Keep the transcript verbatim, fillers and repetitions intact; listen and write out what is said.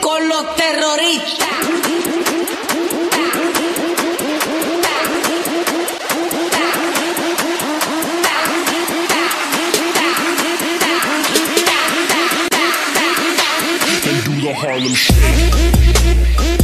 con los terroristas. They do the Harlem Shake.